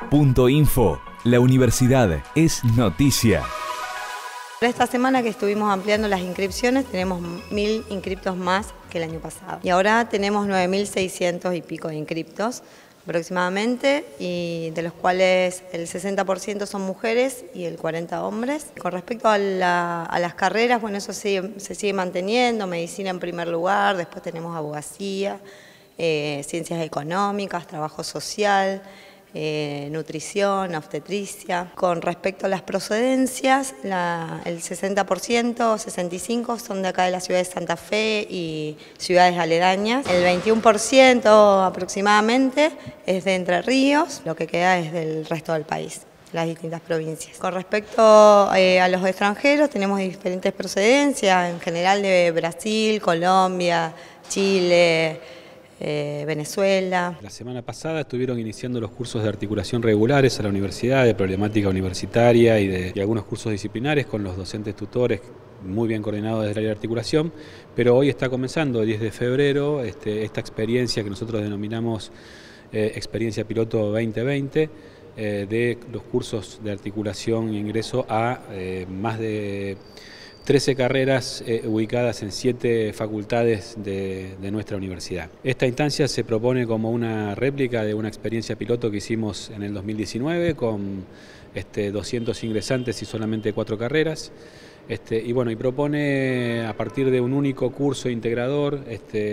Info. La universidad es noticia. Esta semana que estuvimos ampliando las inscripciones tenemos 1000 inscriptos más que el año pasado. Y ahora tenemos 9600 y pico de inscriptos aproximadamente, y de los cuales el 60% son mujeres y el 40% hombres. Con respecto a las carreras, bueno, eso se sigue manteniendo, medicina en primer lugar, después tenemos abogacía, ciencias económicas, trabajo social, nutrición, obstetricia. Con respecto a las procedencias, el 60%, 65% son de acá de la ciudad de Santa Fe y ciudades aledañas. El 21% aproximadamente es de Entre Ríos, lo que queda es del resto del país, las distintas provincias. Con respecto a los extranjeros, tenemos diferentes procedencias, en general de Brasil, Colombia, Chile, Venezuela. La semana pasada estuvieron iniciando los cursos de articulación regulares a la universidad, de problemática universitaria y algunos cursos disciplinares con los docentes tutores muy bien coordinados desde el área de articulación, pero hoy está comenzando, el 10 de febrero, esta experiencia que nosotros denominamos experiencia piloto 2020, de los cursos de articulación e ingreso a más de 13 carreras ubicadas en 7 facultades de nuestra universidad. Esta instancia se propone como una réplica de una experiencia piloto que hicimos en el 2019 con 200 ingresantes y solamente 4 carreras. Y propone a partir de un único curso integrador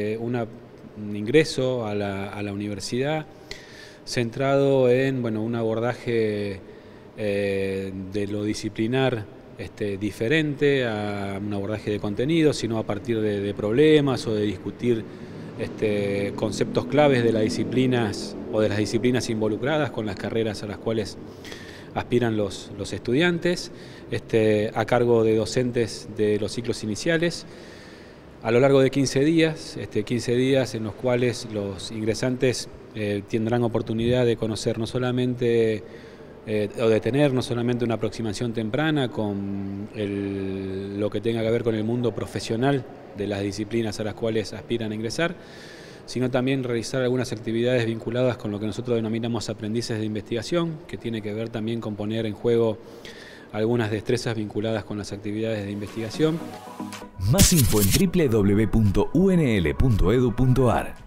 un ingreso a la universidad centrado en un abordaje de lo disciplinar diferente a un abordaje de contenido, sino a partir de problemas o de discutir conceptos claves de las disciplinas o de las disciplinas involucradas con las carreras a las cuales aspiran los estudiantes, a cargo de docentes de los ciclos iniciales, a lo largo de 15 días, 15 días en los cuales los ingresantes tendrán oportunidad de conocer no solamente o de tener no solamente una aproximación temprana con lo que tenga que ver con el mundo profesional de las disciplinas a las cuales aspiran a ingresar, sino también realizar algunas actividades vinculadas con lo que nosotros denominamos aprendices de investigación, que tiene que ver también con poner en juego algunas destrezas vinculadas con las actividades de investigación. Más info en www.unl.edu.ar.